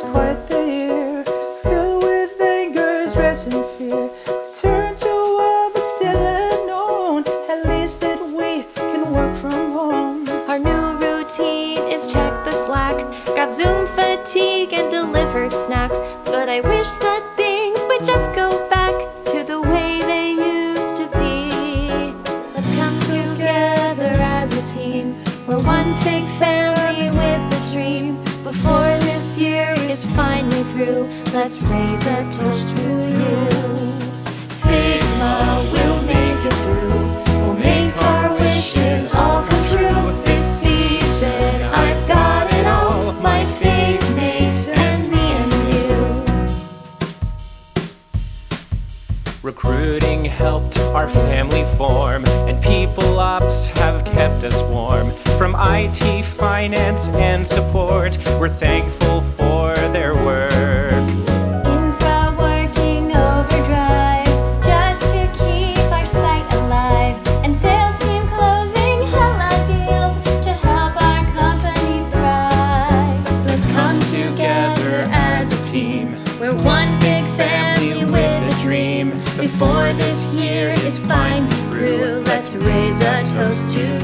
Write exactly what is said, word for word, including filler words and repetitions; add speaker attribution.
Speaker 1: quite the year, filled with anger, stress and fear. Return to what was still unknown, at least that we can work from home.
Speaker 2: Our new routine is check the Slack. Got Zoom fatigue and delivered snacks, but I wish that things would just go back to the way they used to be. Let's come together as a team. We're one big family with a dream. Before this year is finally through, let's raise a toast to you. Figma will make it through. We'll make our wishes all come true. This season I've got it all, my faith mates and me and you.
Speaker 3: Recruiting helped our family form, and people ops have kept us warm. From I T, finance, and support, we're thankful for their work.
Speaker 2: Infra working overdrive just to keep our site alive, and sales team closing hella deals to help our company thrive. Let's come together as a team. We're one big family with a dream. Before this year is finally through, let's raise a toast to